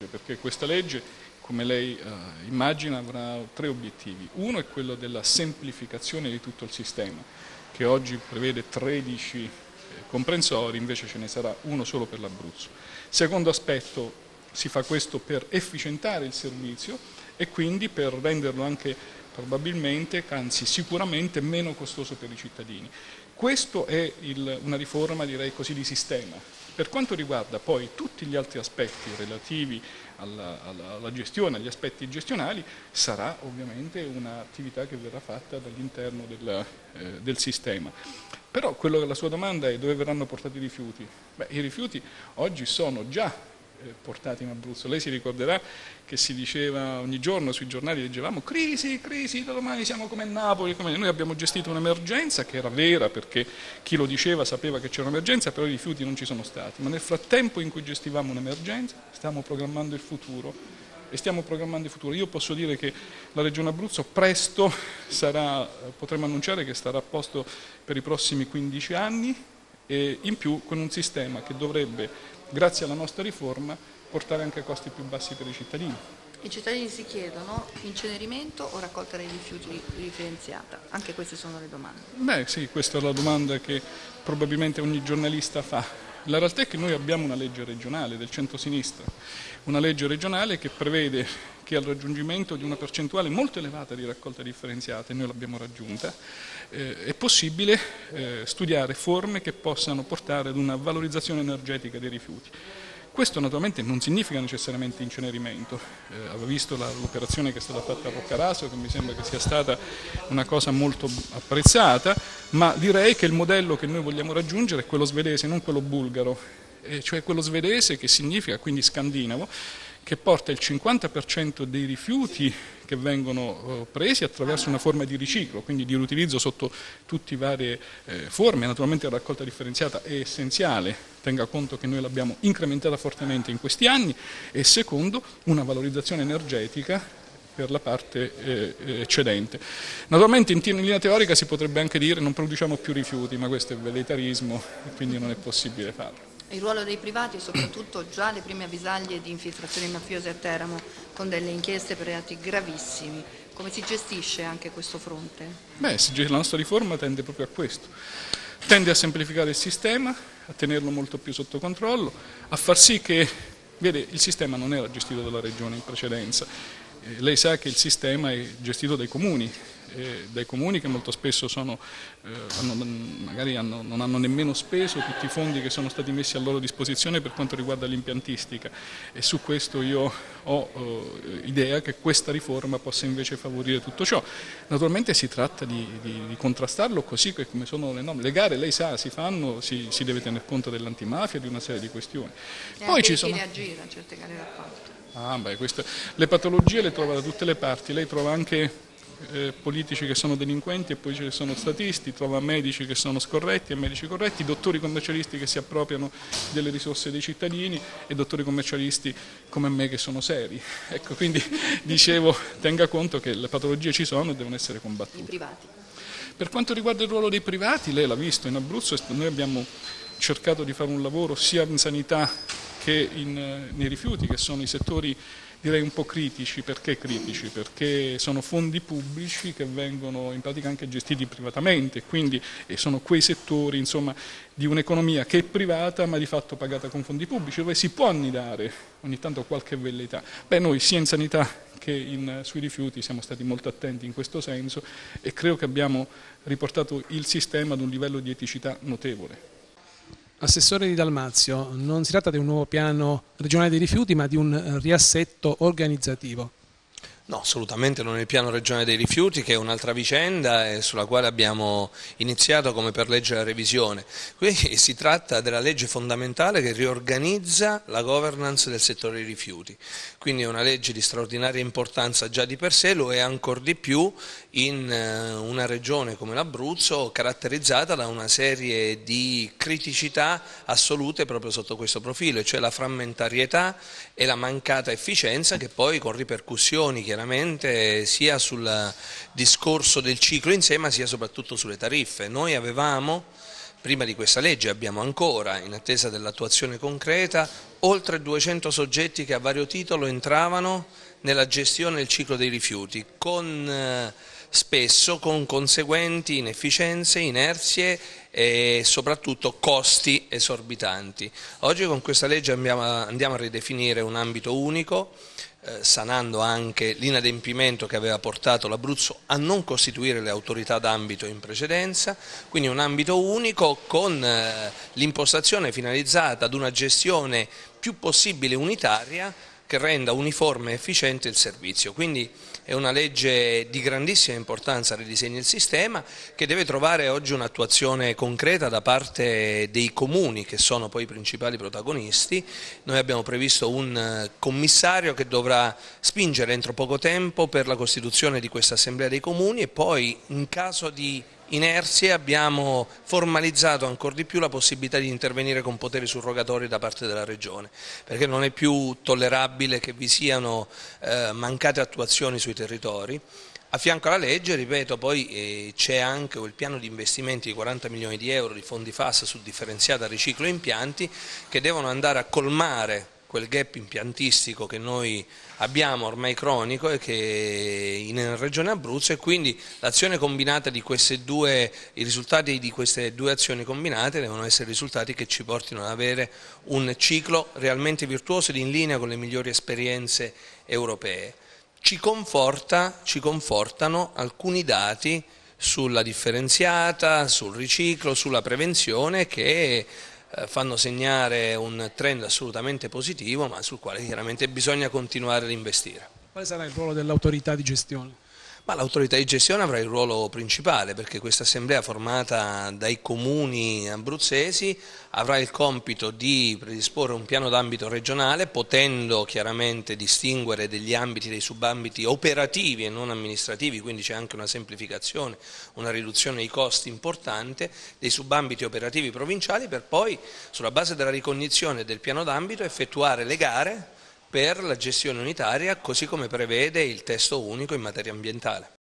importante perché questa legge, come lei immagina, avrà 3 obiettivi. Uno è quello della semplificazione di tutto il sistema, che oggi prevede 13 comprensori, invece ce ne sarà uno solo per l'Abruzzo. Secondo aspetto, si fa questo per efficientare il servizio e quindi per renderlo anche probabilmente, anzi sicuramente meno costoso per i cittadini. Questo è una riforma, direi così, di sistema. Per quanto riguarda poi tutti gli altri aspetti relativi alla gestione, agli aspetti gestionali, sarà ovviamente un'attività che verrà fatta dall'interno del sistema. Però quello che la sua domanda è: dove verranno portati i rifiuti? Beh, i rifiuti oggi sono già portati in Abruzzo. Lei si ricorderà che si diceva ogni giorno sui giornali, leggevamo crisi, crisi, da domani siamo come Napoli. Noi abbiamo gestito un'emergenza che era vera perché chi lo diceva sapeva che c'era un'emergenza, però i rifiuti non ci sono stati. Ma nel frattempo in cui gestivamo un'emergenza stiamo programmando il futuro. Io posso dire che la Regione Abruzzo presto potremo annunciare che starà a posto per i prossimi 15 anni e in più con un sistema che dovrebbe, grazie alla nostra riforma, portare anche a costi più bassi per i cittadini. I cittadini si chiedono incenerimento o raccolta dei rifiuti differenziata? Anche queste sono le domande. Beh sì, questa è la domanda che probabilmente ogni giornalista fa. La realtà è che noi abbiamo una legge regionale del centro-sinistra, una legge regionale che prevede che al raggiungimento di una percentuale molto elevata di raccolta differenziata, e noi l'abbiamo raggiunta, è possibile studiare forme che possano portare ad una valorizzazione energetica dei rifiuti. Questo naturalmente non significa necessariamente incenerimento. Avevo visto l'operazione che è stata fatta a Roccaraso, che mi sembra che sia stata una cosa molto apprezzata, ma direi che il modello che noi vogliamo raggiungere è quello svedese, non quello bulgaro, cioè quello svedese, che significa quindi scandinavo, che porta il 50% dei rifiuti che vengono presi attraverso una forma di riciclo, quindi di riutilizzo sotto tutte le varie forme. Naturalmente la raccolta differenziata è essenziale, tenga conto che noi l'abbiamo incrementata fortemente in questi anni, e secondo, una valorizzazione energetica per la parte eccedente. Naturalmente in linea teorica si potrebbe anche dire non produciamo più rifiuti, ma questo è velleitarismo e quindi non è possibile farlo. Il ruolo dei privati e soprattutto già le prime avvisaglie di infiltrazioni mafiose a Teramo con delle inchieste per reati gravissimi. Come si gestisce anche questo fronte? Beh, la nostra riforma tende proprio a questo. Tende a semplificare il sistema, a tenerlo molto più sotto controllo, a far sì che, vede, il sistema non era gestito dalla Regione in precedenza. Lei sa che il sistema è gestito dai comuni che molto spesso magari non hanno nemmeno speso tutti i fondi che sono stati messi a loro disposizione per quanto riguarda l'impiantistica, e su questo io ho idea che questa riforma possa invece favorire tutto ciò. Naturalmente si tratta di contrastarlo così come sono le norme. Le gare, lei sa, si fanno, si deve tener conto dell'antimafia, di una serie di questioni. E poi anche chi reagisce a certe gare d'appalto. Le patologie le trova da tutte le parti, lei trova anche politici che sono delinquenti e poi ci sono statisti, trova medici che sono scorretti e medici corretti, dottori commercialisti che si appropriano delle risorse dei cittadini e dottori commercialisti come me che sono seri. Ecco, quindi dicevo, tenga conto che le patologie ci sono e devono essere combattute. I privati. Per quanto riguarda il ruolo dei privati, lei l'ha visto, in Abruzzo noi abbiamo cercato di fare un lavoro sia in sanità che nei rifiuti, che sono i settori direi un po' critici. Perché critici? Perché sono fondi pubblici che vengono in pratica anche gestiti privatamente, quindi sono quei settori, insomma, di un'economia che è privata ma di fatto pagata con fondi pubblici, dove si può annidare ogni tanto qualche velleità. Beh, noi sia in sanità che sui rifiuti siamo stati molto attenti in questo senso e credo che abbiamo riportato il sistema ad un livello di eticità notevole. Assessore Di Dalmazio, non si tratta di un nuovo piano regionale dei rifiuti, ma di un riassetto organizzativo. No, assolutamente non è il piano regionale dei rifiuti, che è un'altra vicenda e sulla quale abbiamo iniziato come per legge la revisione. Qui si tratta della legge fondamentale che riorganizza la governance del settore dei rifiuti, quindi è una legge di straordinaria importanza già di per sé, lo è ancor di più in una regione come l'Abruzzo, caratterizzata da una serie di criticità assolute proprio sotto questo profilo, cioè la frammentarietà e la mancata efficienza, che poi con ripercussioni chiaramente sia sul discorso del ciclo in sé ma sia soprattutto sulle tariffe. Noi avevamo prima di questa legge abbiamo ancora, in attesa dell'attuazione concreta, oltre 200 soggetti che a vario titolo entravano nella gestione del ciclo dei rifiuti, spesso con conseguenti inefficienze, inerzie e soprattutto costi esorbitanti. Oggi con questa legge andiamo a ridefinire un ambito unico, sanando anche l'inadempimento che aveva portato l'Abruzzo a non costituire le autorità d'ambito in precedenza, quindi un ambito unico con l'impostazione finalizzata ad una gestione più possibile unitaria che renda uniforme e efficiente il servizio. Quindi è una legge di grandissima importanza, ridisegna il sistema, che deve trovare oggi un'attuazione concreta da parte dei comuni, che sono poi i principali protagonisti. Noi abbiamo previsto un commissario che dovrà spingere entro poco tempo per la costituzione di questa assemblea dei comuni e poi, in caso di inerzie, abbiamo formalizzato ancora di più la possibilità di intervenire con poteri surrogatori da parte della Regione, perché non è più tollerabile che vi siano mancate attuazioni sui territori. A fianco alla legge, ripeto, poi c'è anche il piano di investimenti di 40 milioni di euro di fondi FAS su differenziata riciclo impianti che devono andare a colmare quel gap impiantistico che noi abbiamo ormai cronico e che in Regione Abruzzo, e quindi l'azione combinata di i risultati di queste due azioni combinate devono essere risultati che ci portino ad avere un ciclo realmente virtuoso ed in linea con le migliori esperienze europee. Ci confortano alcuni dati sulla differenziata, sul riciclo, sulla prevenzione che fanno segnare un trend assolutamente positivo, ma sul quale chiaramente bisogna continuare ad investire. Quale sarà il ruolo dell'autorità di gestione? Ma l'autorità di gestione avrà il ruolo principale, perché questa assemblea formata dai comuni abruzzesi avrà il compito di predisporre un piano d'ambito regionale, potendo chiaramente distinguere degli ambiti, dei subambiti operativi e non amministrativi, quindi c'è anche una semplificazione, una riduzione dei costi importante, dei subambiti operativi provinciali, per poi, sulla base della ricognizione del piano d'ambito, effettuare le gare per la gestione unitaria, così come prevede il testo unico in materia ambientale.